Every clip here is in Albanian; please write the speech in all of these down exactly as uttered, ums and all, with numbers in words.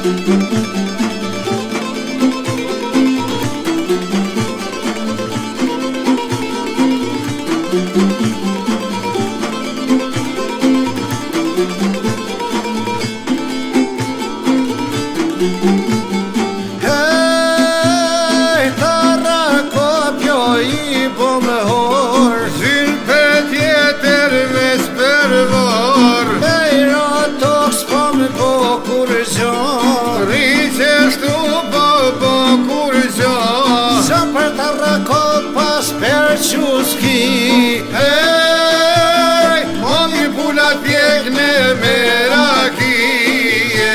Čuski, hej, oni pula biegne merakije.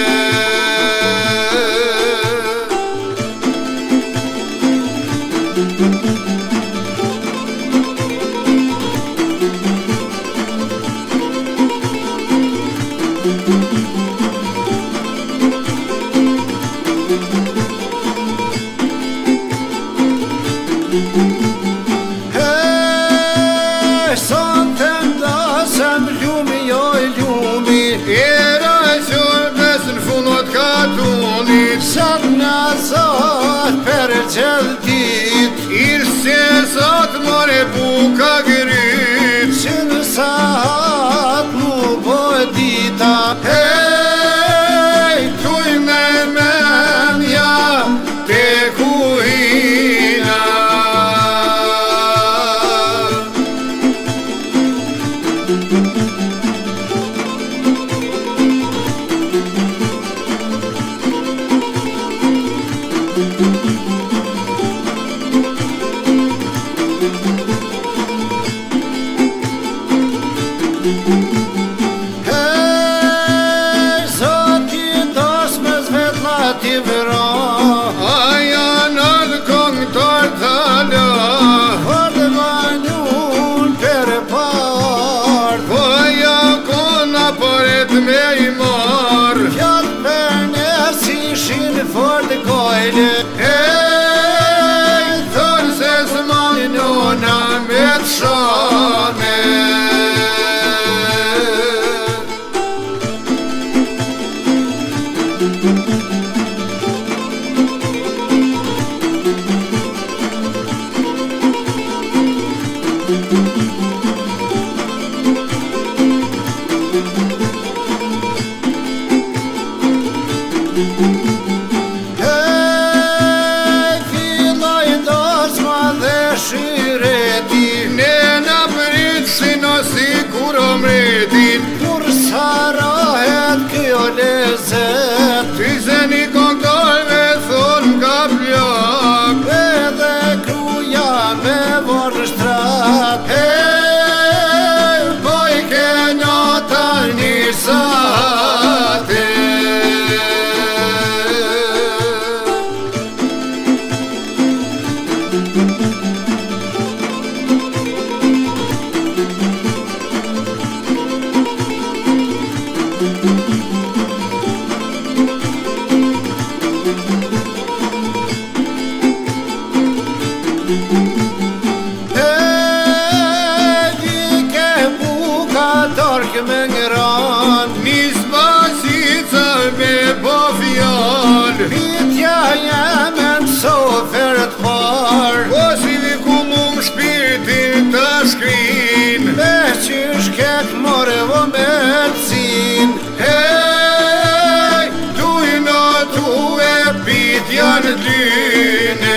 Sot na zot per gjaldit, Irse sot more buka grit, që në sahat mu bo dita. hej, tuj me menja te kuhina. Hej, zoti dos me zvetla ti vëra, Aja në këngëtar thala, për dhe vanjun për part, po ja kona paret me i marë. fjallë për nësi shinë for dhe gojle. Hej, thërë se s'mani nona me të shame. Hej, filloj dosma dhe shireti, Ne në prit si në si kur omretin, kur sarahet kjo lezet, Ty zeni këngëtar me thonë ka plak. edhe kruja me vërështrat. Hej, boj ke njata një sate. Hej, vike buka dork me ngran, Nis basica me bo fjall, pitja jeme në sofert par, Po si viku mu më shpirtin të shkrin. me qysh kek more vo me cin. Hej, tu i në tu e pit janë dyne.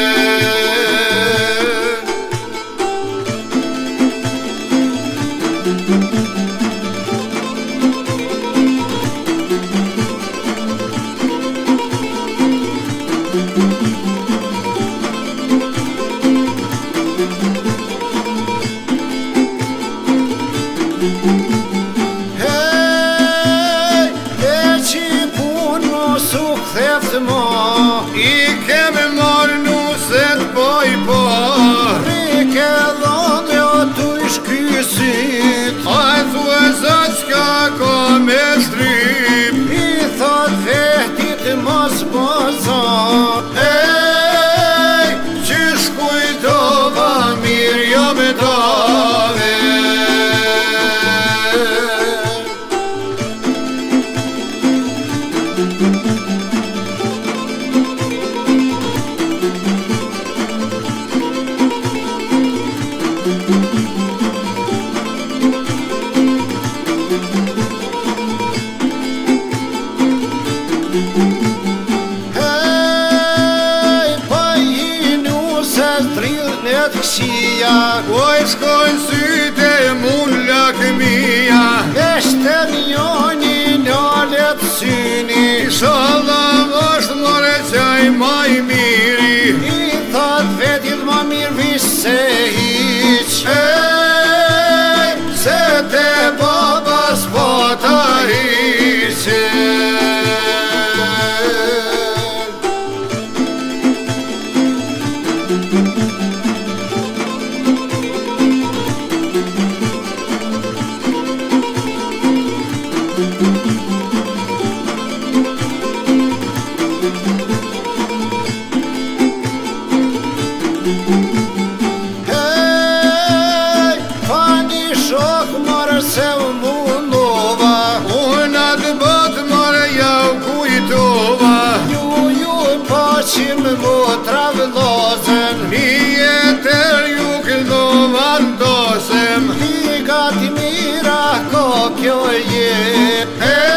Hej, e qi pun mos u ktheft mo, I keme marrë nuset po i po, rike dhone o tu ish kysit. A e thue zot s'ka ka me shtrip. I thot vetit mos bozo, Hej, qysh kujtova mirë jo me dove. e Hej, pa i nu se strilnet këshia, Oj s'kojnë syte mun lakmia, Eshte njoni njalet syni, Inshallah është more qaj maj miri. I thot vetit ma mirë vish se hiq. Ej, se te baba s'pota hiqe. Hej, pa një shok marë se u mundova, Unë atë botë more jau kujtova, Ju ju pa qim mu travlozen, Mi jetër ju këllova ndosem. Ti gati mira ko kjo je. Ej,